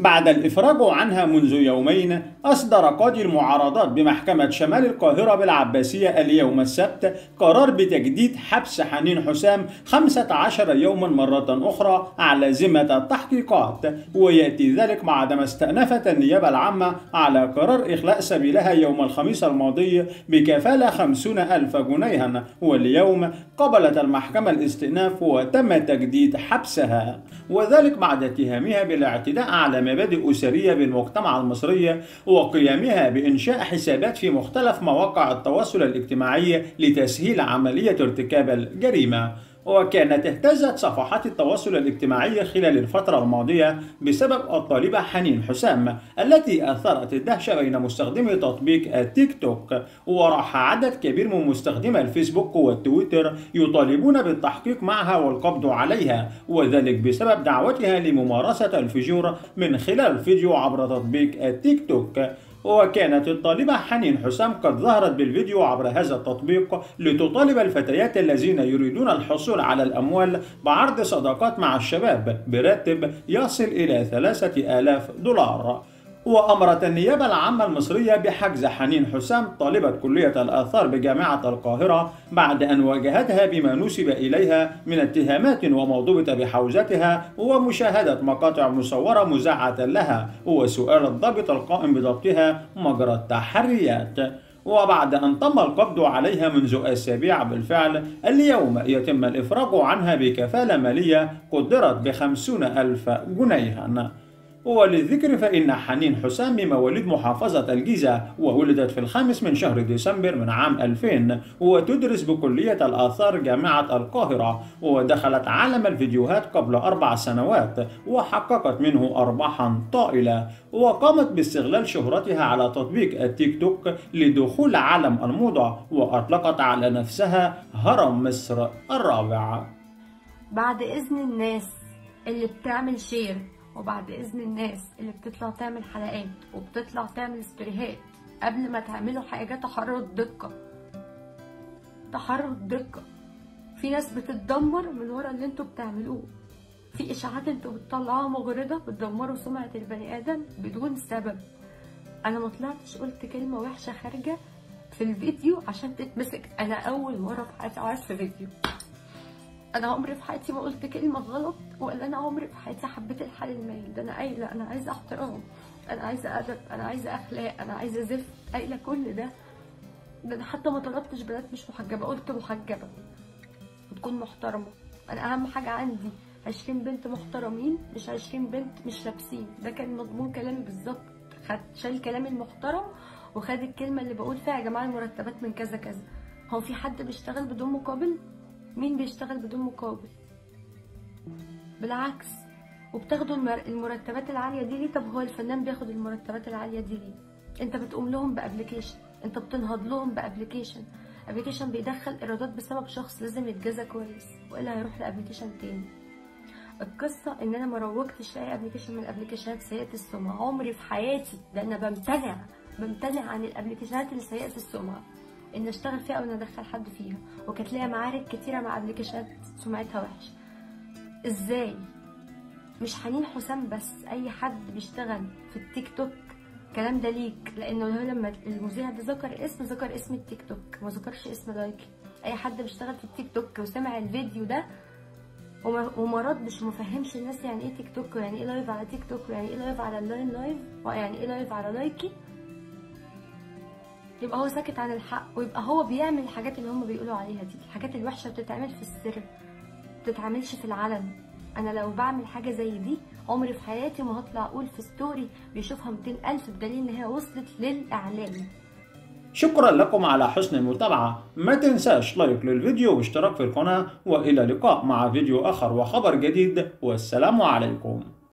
بعد الإفراج عنها منذ يومين، أصدر قاضي المعارضات بمحكمة شمال القاهرة بالعباسية اليوم السبت قرار بتجديد حبس حنين حسام 15 يوما مرة أخرى على ذمة التحقيقات، ويأتي ذلك بعدما استأنفت النيابة العامة على قرار إخلاء سبيلها يوم الخميس الماضي بكفالة 50,000 جنيها، واليوم قبلت المحكمة الاستئناف وتم تجديد حبسها، وذلك بعد اتهامها بالاعتداء على مبادئ أسرية بالمجتمع المصري وقيامها بإنشاء حسابات في مختلف مواقع التواصل الاجتماعي لتسهيل عملية ارتكاب الجريمة. وكانت اهتزت صفحات التواصل الاجتماعي خلال الفترة الماضية بسبب الطالبة حنين حسام التي أثارت الدهشة بين مستخدمي تطبيق التيك توك، وراح عدد كبير من مستخدمي الفيسبوك والتويتر يطالبون بالتحقيق معها والقبض عليها، وذلك بسبب دعوتها لممارسة الفجور من خلال فيديو عبر تطبيق التيك توك. وكانت الطالبة حنين حسام قد ظهرت بالفيديو عبر هذا التطبيق لتطالب الفتيات الذين يريدون الحصول على الأموال بعرض صداقات مع الشباب براتب يصل إلى 3,000 دولار. وأمرت النيابة العامة المصرية بحجز حنين حسام طالبة كلية الآثار بجامعة القاهرة بعد أن واجهتها بما نسب إليها من اتهامات وموضوعة بحوزتها ومشاهدة مقاطع مصورة مذاعة لها وسؤال الضابط القائم بضبطها مجرى التحريات. وبعد أن تم القبض عليها منذ أسابيع بالفعل، اليوم يتم الإفراج عنها بكفالة مالية قدرت ب50,000 جنيها. وللذكر فإن حنين حسام من مواليد محافظة الجيزة، وولدت في 5 من شهر ديسمبر من عام 2000، وتدرس بكلية الآثار جامعة القاهرة، ودخلت عالم الفيديوهات قبل 4 سنوات وحققت منه أرباحا طائلة، وقامت باستغلال شهرتها على تطبيق التيك توك لدخول عالم الموضة، وأطلقت على نفسها هرم مصر الرابع. بعد إذن الناس اللي بتعمل شير، وبعد إذن الناس اللي بتطلع تعمل حلقات وبتطلع تعمل ستوريهات، قبل ما تعملوا حاجة تحروا الدقة، تحروا الدقة. في ناس بتتدمر من ورا اللي انتوا بتعملوه، في إشاعات انتوا بتطلعوها مغرضة بتدمروا سمعة البني آدم بدون سبب. أنا ما طلعتش قلت كلمة وحشة خارجة في الفيديو عشان تتمسك. أنا أول مرة في حياتي أعرف في فيديو، انا عمري في حياتي ما قلت كلمه غلط، ولا انا عمري في حياتي حبيت الحال المايل ده. انا قايله انا عايزه احترام، انا عايزه ادب، انا عايزه اخلاق، انا عايزه زفت، قايله كل ده. انا حتى ما طلبتش بنات مش محجبه، قلت محجبه وتكون محترمه. انا اهم حاجه عندي 20 بنت محترمين، مش 20 بنت مش لابسين. ده كان مضمون كلامي بالظبط. شال كلامي المحترم وخد الكلمه اللي بقول فيها يا جماعه المرتبات من كذا كذا. هو في حد بيشتغل بدون مقابل؟ مين بيشتغل بدون مقابل؟ بالعكس. وبتاخدوا المرتبات العاليه دي ليه؟ طب هو الفنان بياخد المرتبات العاليه دي ليه؟ انت بتقوم لهم بابليكيشن، انت بتنهض لهم بابليكيشن، ابليكيشن بيدخل ايرادات بسبب شخص لازم يتجازى كويس، والا هيروح لابليكيشن تاني. القصه ان انا ما روجتش لاي ابليكيشن من الابليكيشنات سيئه السمعه عمري في حياتي، لان بمتنع عن الابليكيشنات اللي سيئه السمعه ان اشتغل فيها او ان ادخل حد فيها. وكانت ليا معارك كتيره مع ابليكيشنات سمعتها وحشه. ازاي؟ مش حنين حسام بس، اي حد بيشتغل في التيك توك الكلام ده ليك، لانه لما المذيع ده ذكر اسم التيك توك، ما ذكرش اسم لايكي. اي حد بيشتغل في التيك توك وسمع الفيديو ده وما ردش وما فهمش الناس يعني ايه تيك توك، ويعني ايه لايف على تيك توك، ويعني ايه لايف على اللاين لايف، ويعني ايه لايف على لايكي، يبقى هو ساكت عن الحق، ويبقى هو بيعمل الحاجات اللي هم بيقولوا عليها دي. الحاجات الوحشه بتتعمل في السر، بتتعملش في العلن. انا لو بعمل حاجه زي دي عمري في حياتي ما هطلع اقول في ستوري بيشوفها 200,000، بدليل ان هي وصلت للاعلام. شكرا لكم على حسن المتابعة. ما تنساش لايك للفيديو واشتراك في القناة، والى اللقاء مع فيديو اخر وخبر جديد، والسلام عليكم.